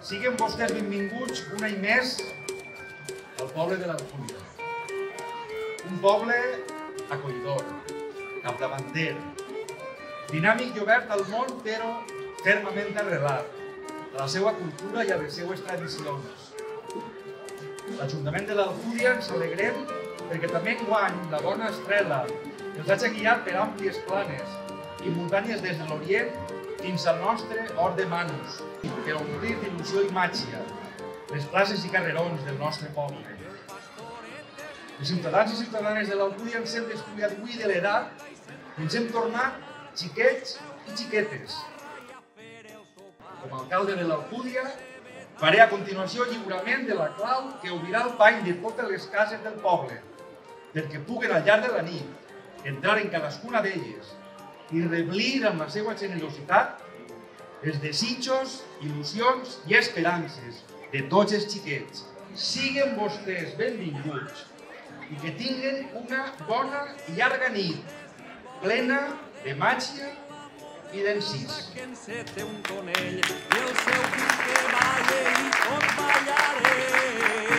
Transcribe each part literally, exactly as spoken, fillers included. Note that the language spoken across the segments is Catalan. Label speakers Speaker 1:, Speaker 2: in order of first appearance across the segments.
Speaker 1: Siguin vostès benvinguts un any més al poble de l'Alcúdia. Un poble acollidor, capdavanter, dinàmic i obert al món, però fermament arrelat a la seva cultura i a les seues tradicions. L'Ajuntament de l'Alcúdia ens alegrem perquè també enguany la bona estrela ens hagi guiat per àmplies planes i muntanyes des de l'Orient fins al nostre Hort de Manus, per omplir d'il·lusió i màgia les places i carrerons del nostre poble. Els ciutadans i ciutadanes de l'Alcúdia ens hem descuidat avui de l'edat i ens hem tornat xiquets i xiquetes. Com a alcalde de l'Alcúdia, faré a continuació el lliurament de la clau que obrirà el pany de totes les cases del poble, perquè puguen al llarg de la nit entrar en cadascuna d'elles i reblir amb la seva generositat els desitjos, il·lusions i esperances de tots els xiquets. Siguen vostès benvinguts i que tinguen una bona i llarga nit, plena de màgia i d'encís.
Speaker 2: Que encete un tonell i el seu fill que balla i tot ballarem.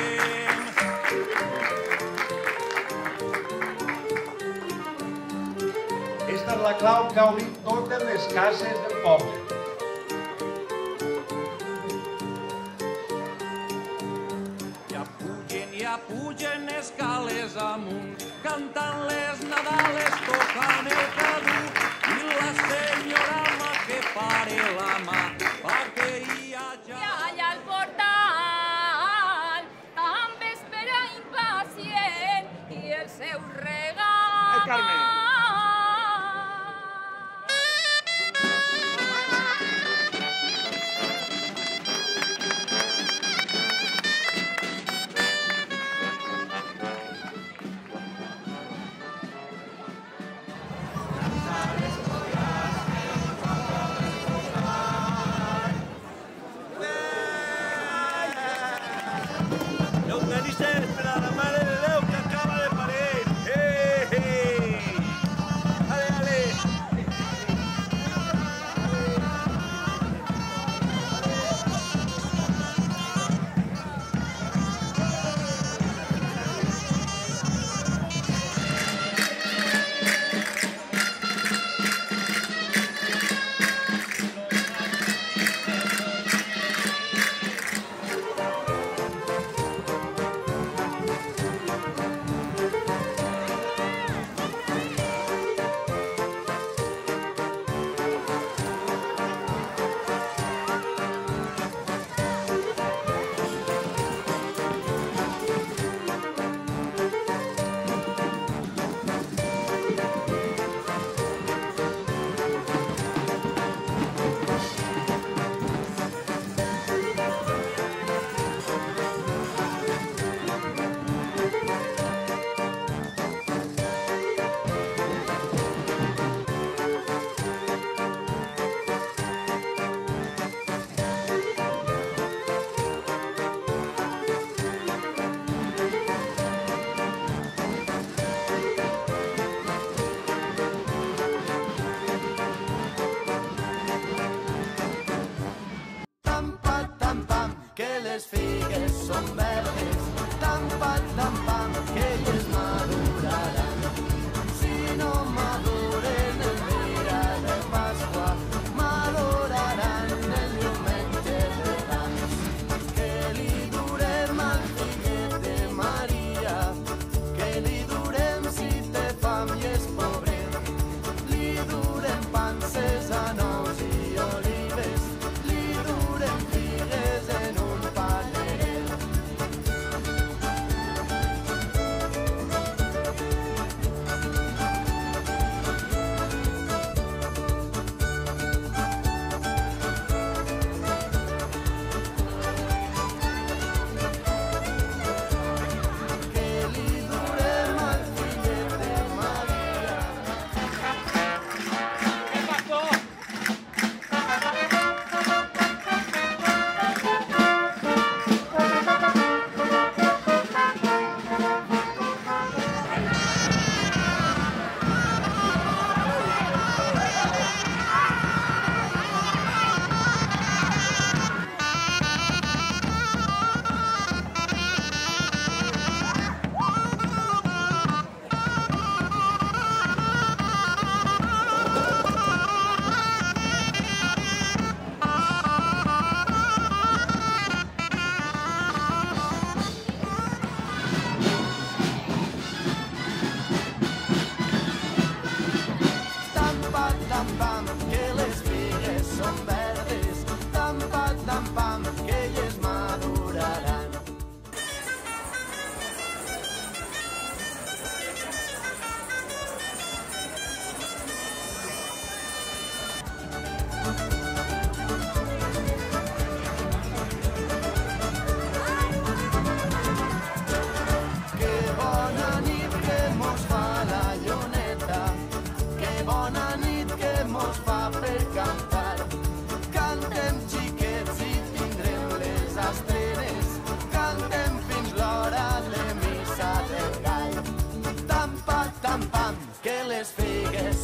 Speaker 1: Esta és la clau que ha obrit totes les cases del poble.
Speaker 2: Ja pugen, ja pugen escales amunt, cantant les nadales, tocant el caduc, i la senyorama que pare la mà, perquè hi ha ja...
Speaker 3: I allà al portal també espera impacient i el seu regal.
Speaker 1: El Carme.
Speaker 2: Les figues són verdes, tan pan, tan pan, que elles maduraran. Si no maduren el dia de Pasqua, maduraran el diumenge de Rams. Que li durem al figuet de Maria, que li durem si té fam i és pobret. Li durem panses a nous i olives, li durem figues en un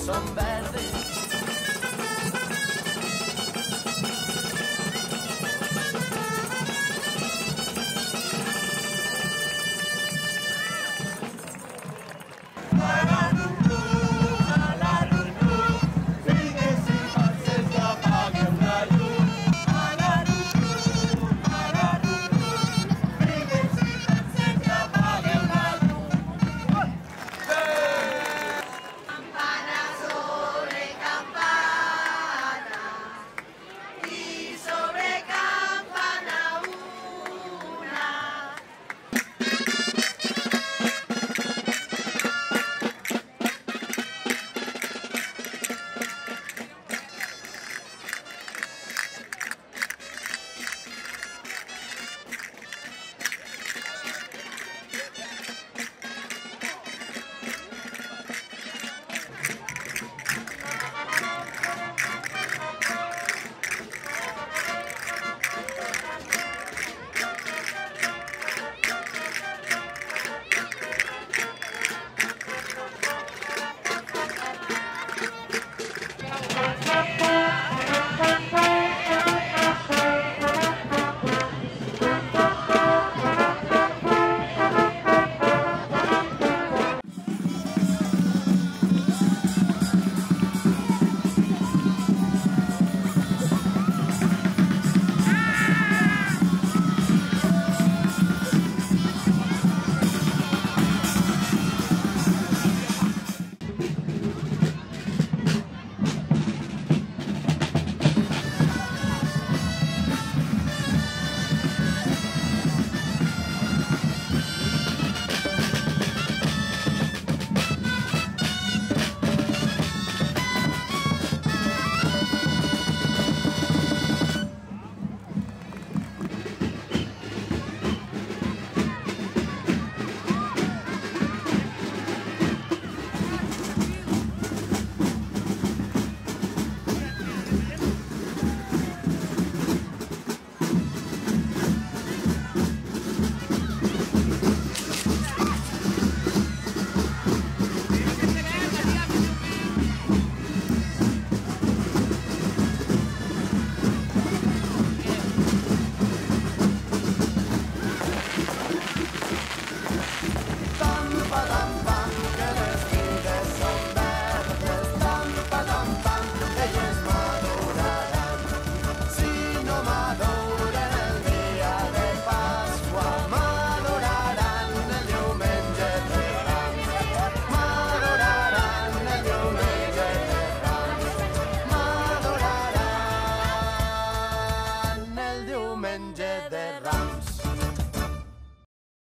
Speaker 2: són